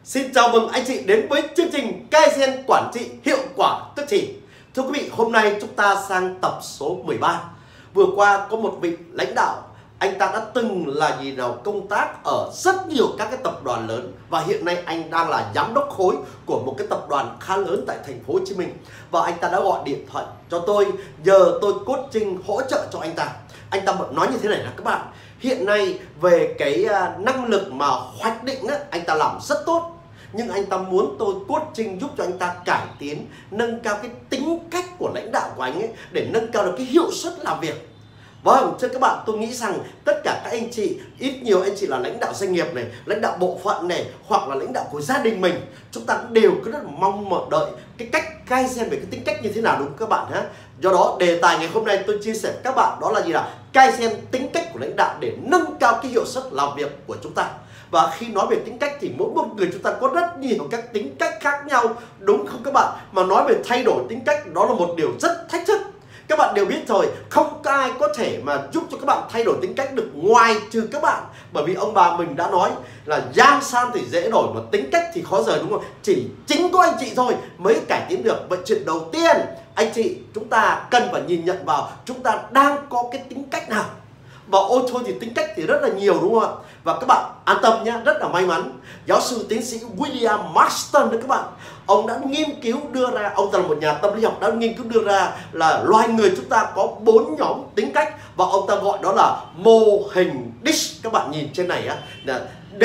Xin chào mừng anh chị đến với chương trình Kaizen quản trị hiệu quả tức thì. Thưa quý vị, hôm nay chúng ta sang tập số 13. Vừa qua có một vị lãnh đạo, anh ta đã từng là công tác ở rất nhiều các cái tập đoàn lớn và hiện nay anh đang là giám đốc khối của một cái tập đoàn khá lớn tại thành phố Hồ Chí Minh. Và anh ta đã gọi điện thoại cho tôi, giờ tôi coaching hỗ trợ cho anh ta. Anh ta nói như thế này là các bạn, hiện nay về cái năng lực mà hoạch định á, anh ta làm rất tốt. Nhưng anh ta muốn tôi coaching giúp cho anh ta cải tiến, nâng cao cái tính cách của lãnh đạo của anh ấy để nâng cao được cái hiệu suất làm việc. Vâng, thưa các bạn, tôi nghĩ rằng tất cả các anh chị, ít nhiều anh chị là lãnh đạo doanh nghiệp này, lãnh đạo bộ phận này, hoặc là lãnh đạo của gia đình mình, chúng ta cũng đều cứ rất là mong đợi cái cách Kaizen về cái tính cách như thế nào, đúng không các bạn ha? Do đó đề tài ngày hôm nay tôi chia sẻ với các bạn đó là gì, là Kaizen tính cách của lãnh đạo để nâng cao cái hiệu suất làm việc của chúng ta. Và khi nói về tính cách thì mỗi một người chúng ta có rất nhiều các tính cách khác nhau, đúng không các bạn? Mà nói về thay đổi tính cách đó là một điều rất thách thức. Các bạn đều biết rồi, không có ai có thể mà giúp cho các bạn thay đổi tính cách được ngoài trừ các bạn. Bởi vì ông bà mình đã nói là giang san thì dễ đổi mà tính cách thì khó rời, đúng không? Chỉ chính có anh chị thôi mới cải tiến được. Vậy chuyện đầu tiên anh chị chúng ta cần phải nhìn nhận vào chúng ta đang có cái tính cách nào. Và ôi thôi thì tính cách thì rất là nhiều, đúng không ạ? Và các bạn an tâm nhé, rất là may mắn, giáo sư tiến sĩ William Marston đó các bạn, ông đã nghiên cứu đưa ra, ông ta là một nhà tâm lý học, đã nghiên cứu đưa ra là loài người chúng ta có 4 nhóm tính cách và ông ta gọi đó là mô hình DISC. Các bạn nhìn trên này á, là D,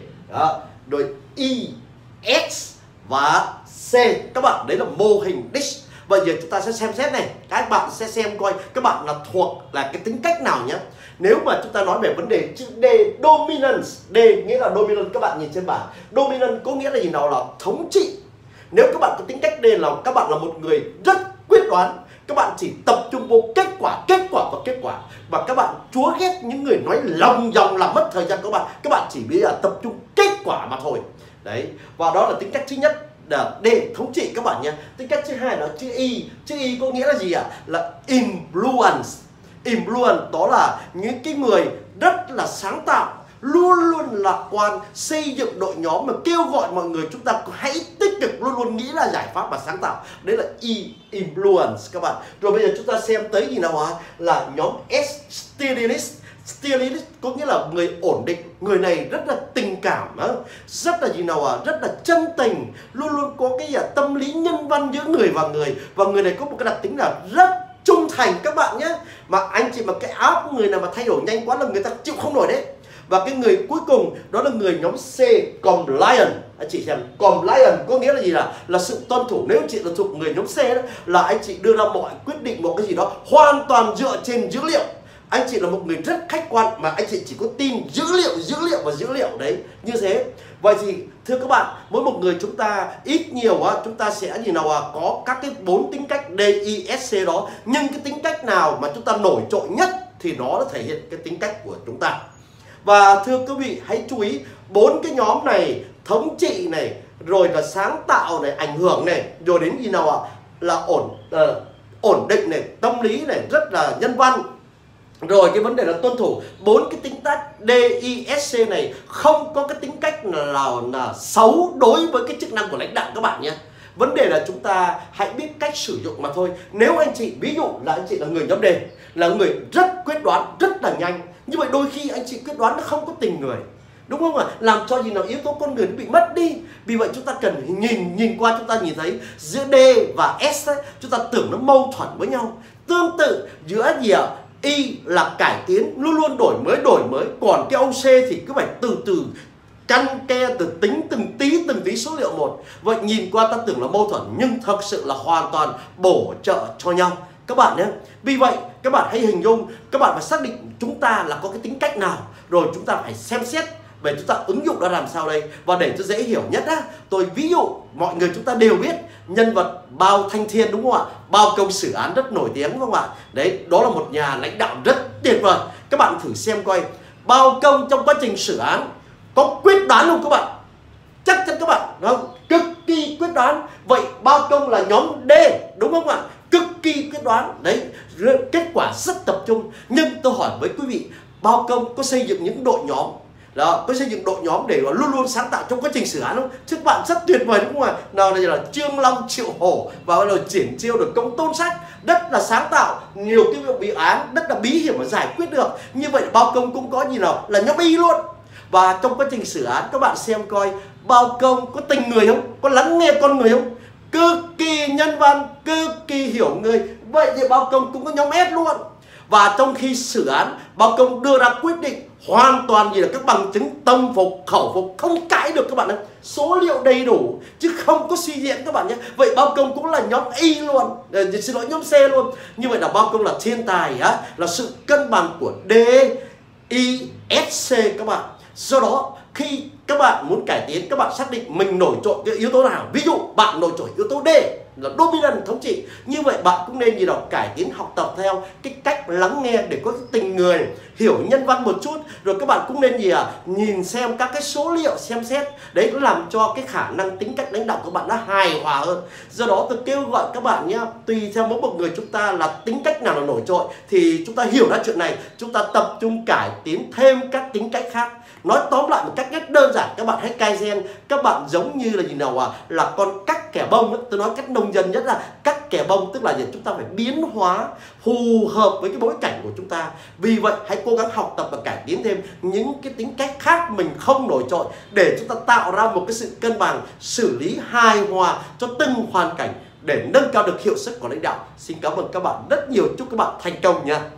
rồi I, S và C. Các bạn, đấy là mô hình DISC. Bây giờ chúng ta sẽ xem xét này, các bạn sẽ xem coi các bạn là thuộc là cái tính cách nào nhé. Nếu mà chúng ta nói về vấn đề chữ D, dominance, D nghĩa là dominant, các bạn nhìn trên bảng. Dominant có nghĩa là gì nào, là thống trị. Nếu các bạn có tính cách D là các bạn là một người rất quyết đoán, các bạn chỉ tập trung vô kết quả và kết quả. Và các bạn chúa ghét những người nói lòng vòng làm mất thời gian các bạn chỉ biết là tập trung kết quả mà thôi. Đấy, và đó là tính cách thứ nhất. Để thống trị các bạn nhé. Tính cách thứ hai là chữ Y. Chữ Y có nghĩa là gì ạ? Là influence. Influence đó là những cái người rất là sáng tạo, luôn luôn lạc quan, xây dựng đội nhóm mà kêu gọi mọi người chúng ta hãy tích cực, luôn luôn nghĩ là giải pháp và sáng tạo. Đấy là E, influence các bạn. Rồi bây giờ chúng ta xem tới gì nào là nhóm S, steadiness. Steadiness có nghĩa là người ổn định. Người này rất là tình cảm, rất là rất là chân tình, luôn luôn có cái tâm lý nhân văn giữa người và người. Và người này có một cái đặc tính là rất trung thành các bạn nhé. Mà anh chị mà cái áp người nào mà thay đổi nhanh quá là người ta chịu không nổi đấy. Và cái người cuối cùng đó là người nhóm C, compliant. Anh chị xem, compliant có nghĩa là gì, là sự tuân thủ. Nếu anh chị là thuộc người nhóm C đó, là anh chị đưa ra mọi quyết định, một cái gì đó hoàn toàn dựa trên dữ liệu. Anh chị là một người rất khách quan mà anh chị chỉ có tin dữ liệu đấy, như thế. Vậy thì thưa các bạn, mỗi một người chúng ta ít nhiều chúng ta sẽ có các cái 4 tính cách D, I, S, C đó. Nhưng cái tính cách nào mà chúng ta nổi trội nhất thì nó đã thể hiện cái tính cách của chúng ta. Và thưa quý vị hãy chú ý 4 cái nhóm này, thống trị này, rồi là sáng tạo này, ảnh hưởng này, rồi đến gì là ổn định này, tâm lý này, rất là nhân văn. Rồi cái vấn đề là tuân thủ. 4 cái tính cách D, I, S, C này không có cái tính cách nào là xấu đối với cái chức năng của lãnh đạo các bạn nhé. Vấn đề là chúng ta hãy biết cách sử dụng mà thôi. Nếu anh chị, ví dụ là anh chị là người nhóm D, là người rất quyết đoán, rất là nhanh, như vậy đôi khi anh chị quyết đoán nó không có tình người, đúng không ạ? Làm cho yếu tố con người nó bị mất đi. Vì vậy chúng ta cần nhìn qua, chúng ta nhìn thấy giữa D và S ấy, chúng ta tưởng nó mâu thuẫn với nhau. Tương tự giữa Y là cải tiến, luôn luôn đổi mới. Còn cái ông C thì cứ phải từ từ căn ke, tính từng tí số liệu một. Vậy nhìn qua ta tưởng là mâu thuẫn nhưng thật sự là hoàn toàn bổ trợ cho nhau các bạn nhé. Vì vậy các bạn hãy hình dung, các bạn phải xác định chúng ta là có cái tính cách nào, rồi chúng ta phải xem xét về chúng ta ứng dụng nó làm sao đây. Và để cho dễ hiểu nhất tôi ví dụ mọi người chúng ta đều biết nhân vật Bao Thanh Thiên, đúng không ạ? Bao Công xử án rất nổi tiếng, đúng không ạ? Đấy, đó là một nhà lãnh đạo rất tuyệt vời. Các bạn thử xem coi, Bao Công trong quá trình xử án có quyết đoán không các bạn? Chắc chắn các bạn, đúng không? Cực kỳ quyết đoán. Vậy Bao Công là nhóm D, đúng không ạ? Cực kỳ quyết đoán. Đấy, kết quả rất tập trung. Nhưng tôi hỏi với quý vị, Bao Công có xây dựng những đội nhóm Đó, có xây dựng đội nhóm để luôn luôn sáng tạo trong quá trình xử án không? Chứ các bạn rất tuyệt vời đúng không ạ? Nào đây là Trương Long Triệu Hổ và bắt đầu triển chiêu được Công Tôn Sách, rất là sáng tạo, nhiều cái vụ án rất là bí hiểm mà giải quyết được. Như vậy Bao Công cũng có gì nào là nhóm Y luôn. Và trong quá trình xử án các bạn xem coi Bao Công có tình người không, có lắng nghe con người không, cực kỳ nhân văn, cực kỳ hiểu người. Vậy thì Bao Công cũng có nhóm S luôn. Và trong khi xử án, Bao Công đưa ra quyết định hoàn toàn gì là các bằng chứng tâm phục khẩu phục, không cãi được các bạn ơi, số liệu đầy đủ chứ không có suy diễn các bạn nhé. Vậy Bao Công cũng là nhóm Y luôn, xin lỗi nhóm C luôn. Như vậy là Bao Công là thiên tài á, là sự cân bằng của D, I, S, C các bạn. Do đó khi các bạn muốn cải tiến, các bạn xác định mình nổi trội cái yếu tố nào. Ví dụ bạn nổi trội yếu tố D là dominant, thống trị. Như vậy bạn cũng nên gì đó cải tiến, học tập theo cái cách lắng nghe để có cái tình người, hiểu nhân văn một chút. Rồi các bạn cũng nên gì nhìn xem các cái số liệu, xem xét. Đấy cũng làm cho cái khả năng tính cách lãnh đạo của bạn nó hài hòa hơn. Do đó tôi kêu gọi các bạn nhé, tùy theo mỗi một người chúng ta là tính cách nào là nổi trội thì chúng ta hiểu ra chuyện này, chúng ta tập trung cải tiến thêm các tính cách khác. Nói tóm lại một cách rất đơn giản, các bạn hãy Kaizen, các bạn giống như là gì nào là con cắt kẻ bông ấy. Tôi nói cách nông dân nhất là cắt kẻ bông, tức là gì? Chúng ta phải biến hóa phù hợp với cái bối cảnh của chúng ta. Vì vậy hãy cố gắng học tập và cải tiến thêm những cái tính cách khác mình không nổi trội để chúng ta tạo ra một cái sự cân bằng, xử lý hài hòa cho từng hoàn cảnh để nâng cao được hiệu suất của lãnh đạo. Xin cảm ơn các bạn rất nhiều, chúc các bạn thành công nha.